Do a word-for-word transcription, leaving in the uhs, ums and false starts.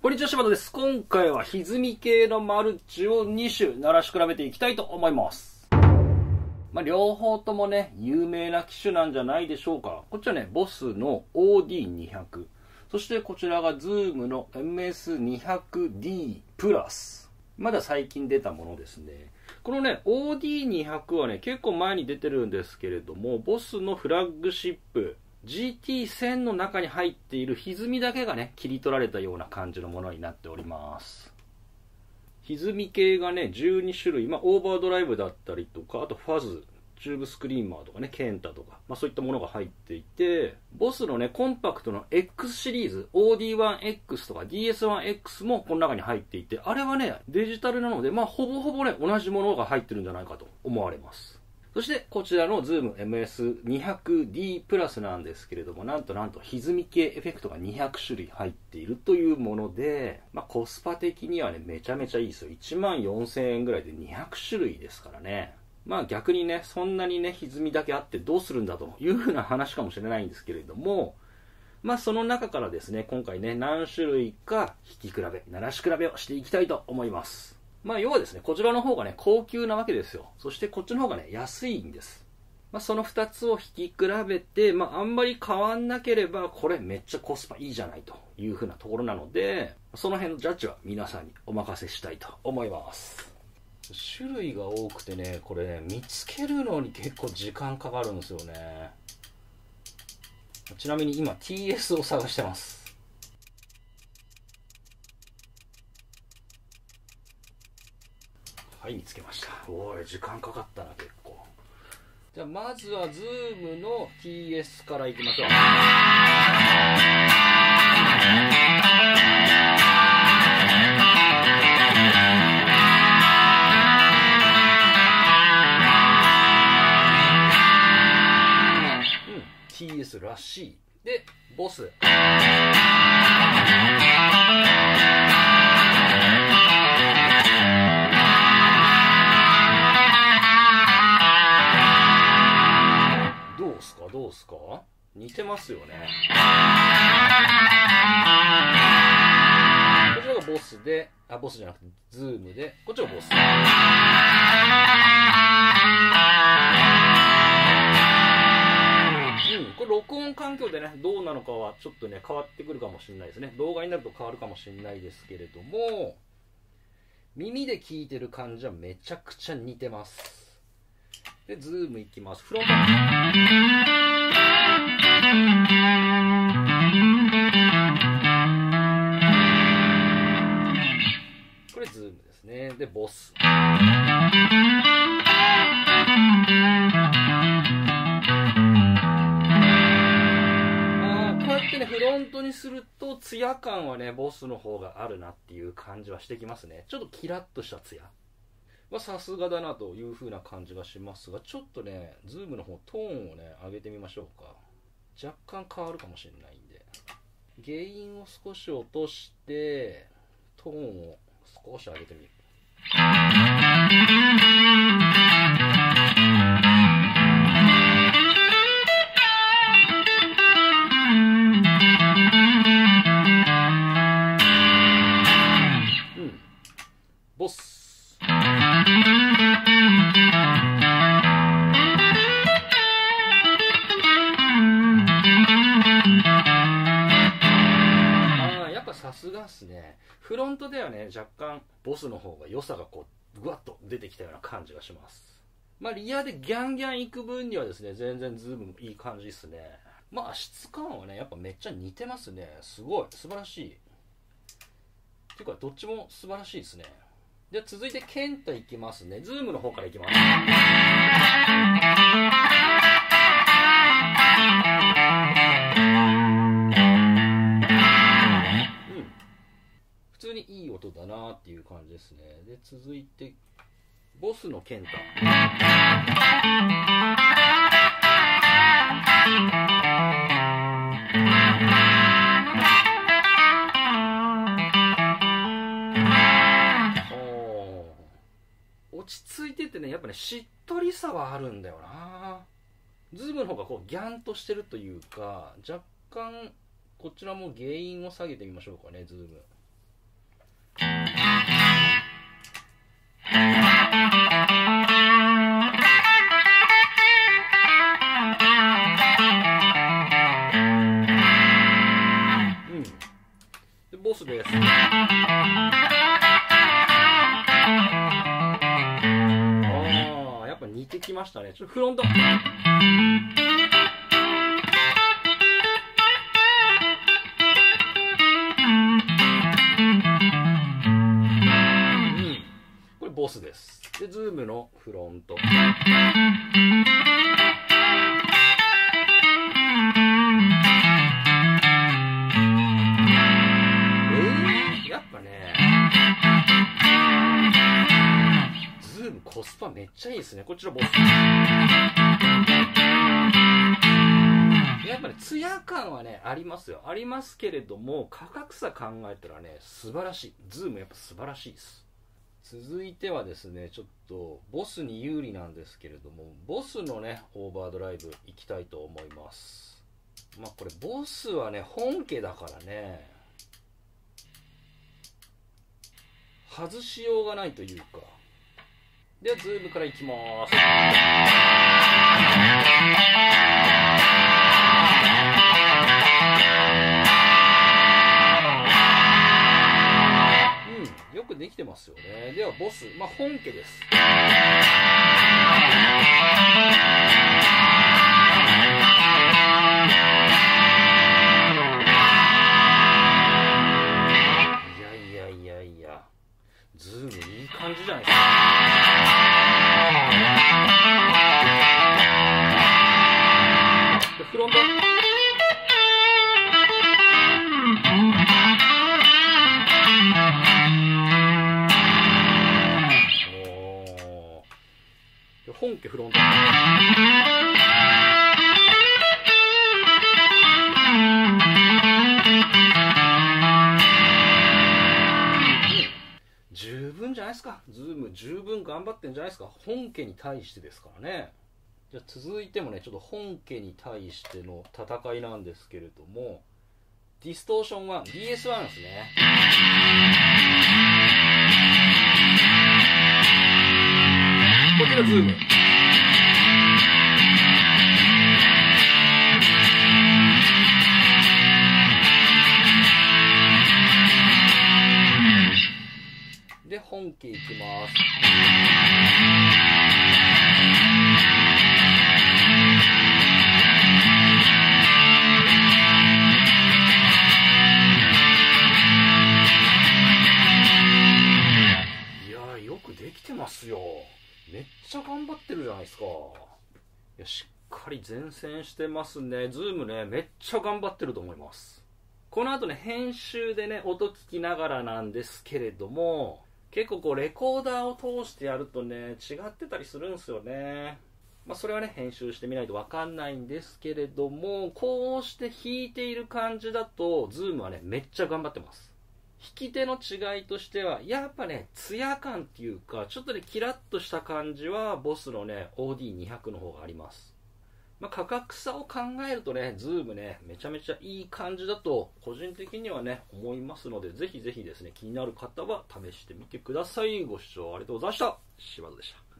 こんにちは、柴田です。今回は歪み系のマルチをに種鳴らし比べていきたいと思います。まあ、両方ともね、有名な機種なんじゃないでしょうか。こっちはね、ボスの オーディーにひゃく。そしてこちらが Zoom の エムエスにひゃくディー プラス。まだ最近出たものですね。このね、オーディーにひゃく はね、結構前に出てるんですけれども、ボスのフラッグシップ、ジーティーせん の中に入っている歪みだけがね、切り取られたような感じのものになっております。歪み系がね、じゅうに種類、まあ、オーバードライブだったりとか、あとファズ、チューブスクリーマーとかね、ケンタとか、まあ、そういったものが入っていて、ボスのね、コンパクトの X シリーズ、オーディーワンエックス とか ディーエスワンエックス もこの中に入っていて、あれはね、デジタルなので、まあ、ほぼほぼね、同じものが入ってるんじゃないかと思われます。そしてこちらの Zoom エムエスにひゃくディー プラスなんですけれども、なんとなんと歪み系エフェクトがにひゃく種類入っているというもので、まあ、コスパ的にはね、めちゃめちゃいいですよ。いちまんよんせんえんぐらいでにひゃく種類ですからね。まあ逆にね、そんなにね、歪みだけあってどうするんだというふうな話かもしれないんですけれども、まあその中からですね、今回ね、何種類か弾き比べ、鳴らし比べをしていきたいと思います。まあ要はですね、こちらの方がね、高級なわけですよ。そしてこっちの方がね、安いんです。まあそのふたつを弾き比べて、まああんまり変わんなければ、これめっちゃコスパいいじゃないというふうなところなので、その辺のジャッジは皆さんにお任せしたいと思います。種類が多くてね、これね、見つけるのに結構時間かかるんですよね。ちなみに今 ティーエス を探してます。はい、見つけました。おい、時間かかったな、結構。じゃあまずは Zoom の ティーエス からいきましょう。うん、ティーエス らしい。で、ボス。どうすか？似てますよね。こちらがボスで、あ、ボスじゃなくてズームで、こっちがボス。うん、これ録音環境でね、どうなのかはちょっとね、変わってくるかもしれないですね。動画になると変わるかもしれないですけれども、耳で聞いてる感じはめちゃくちゃ似てます。で、ズームいきます。フロント。これズームですね。で、ボス。まあ、こうやってね、フロントにすると、ツヤ感はね、ボスの方があるなっていう感じはしてきますね。ちょっとキラッとしたツヤ。まあ、さすがだなという風な感じがしますが、ちょっとね、ズームの方トーンをね、上げてみましょうか。若干変わるかもしれないんで。ゲインを少し落として、トーンを少し上げてみる。うん。ボス。さすがっすね。フロントではね、若干ボスの方が良さがこうぐわっと出てきたような感じがします。まあリアでギャンギャン行く分にはですね、全然ズームもいい感じですね。まあ質感はね、やっぱめっちゃ似てますね。すごい素晴らしい。っていうかどっちも素晴らしいですね。では続いてケンタいきますね。ズームの方からいきます。普通にいい音だなっていう感じですね。で、続いてボスのケンタ。落ち着いててね、やっぱね、しっとりさはあるんだよな。ズームの方がこうギャンとしてるというか、若干こちらもゲインを下げてみましょうかね。ズームボスです。ああ、やっぱ似てきましたね。ちょっとフロント。ボスです。で、ズームのフロント。えー、やっぱね、ズームコスパめっちゃいいですね。こっちのボス。やっぱね、ツヤ感はね、ありますよ。ありますけれども、価格差考えたらね、素晴らしい。ズームやっぱ素晴らしいです。続いてはですね、ちょっとボスに有利なんですけれども、ボスのねオーバードライブいきたいと思います。まあこれボスはね本家だからね、外しようがないというか。ではズームからいきます。よくできてますよね。ではボス、まあ本家です。いやいやいやいや、ズームいい感じじゃないですか。でフロント。本家フロント。十分じゃないですか。ズーム十分頑張ってんじゃないですか。本家に対してですからね。じゃあ続いてもね、ちょっと本家に対しての戦いなんですけれども、ディストーションは ディーエスワン ですね。こちらズーム。で本家いきます。いやーよくできてますよ。めっちゃ頑張ってるじゃないですか。いやしっかり前線してますね。ズームねめっちゃ頑張ってると思います。この後ね編集でね音聞きながらなんですけれども、結構こうレコーダーを通してやるとね違ってたりするんですよね。まあそれはね編集してみないと分かんないんですけれども、こうして弾いている感じだとズームはねめっちゃ頑張ってます。弾き手の違いとしてはやっぱねツヤ感っていうか、ちょっとねキラッとした感じはボスのね オーディーにひゃく の方があります。まあ、価格差を考えるとねズームねめちゃめちゃいい感じだと個人的にはね思いますので、ぜひぜひですね気になる方は試してみてください。ご視聴ありがとうございました。柴田でした。